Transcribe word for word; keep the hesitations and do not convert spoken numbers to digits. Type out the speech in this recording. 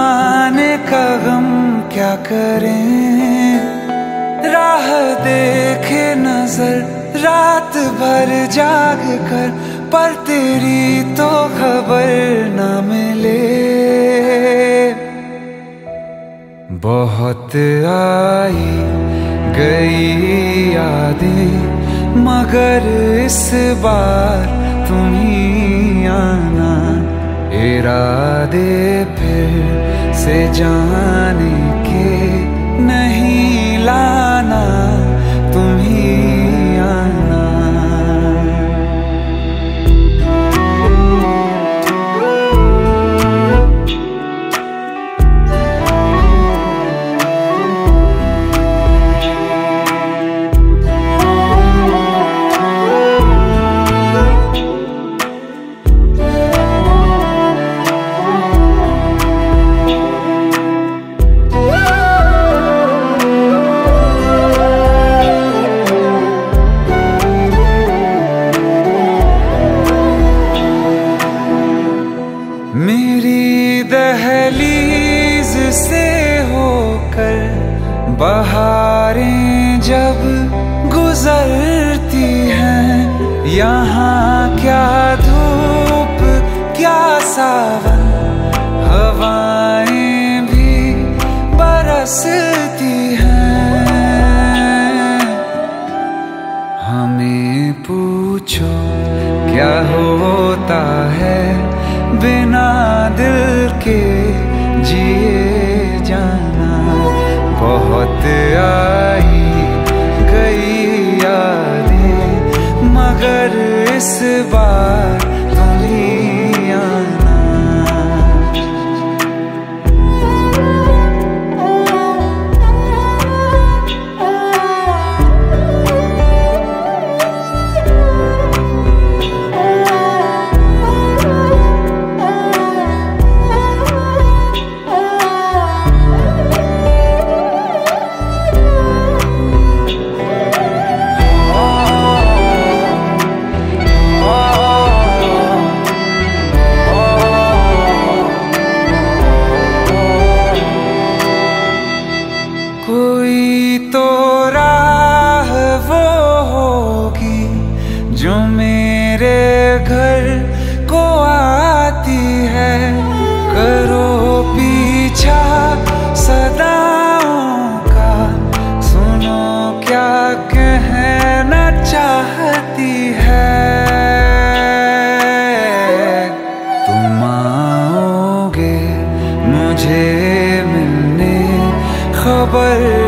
जमाने का गम क्या करें, राह देखे नजर रात भर जाग कर, पर तेरी तो खबर न मिले। बहुत आई गई यादें मगर इस बार तुम ही आना, इरादे फिर से जाने के नहीं लाना, तुम ही आना। मेरी दहलीज से होकर बहारें जब गुजरती हैं, यहाँ क्या धूप क्या सावन, हवाएं भी बरसती हैं। हमें पूछो क्या होता है बिना दिल के जिए जाना। बहुत आई गई यादें मगर इस बार तुम ही आना। कोई तो राह वो होगी जो मेरे घर को आती है, करो पीछा सदाओं का, सुनो क्या कहना चाहती है। तुम आओगे मुझे मिलने, खबर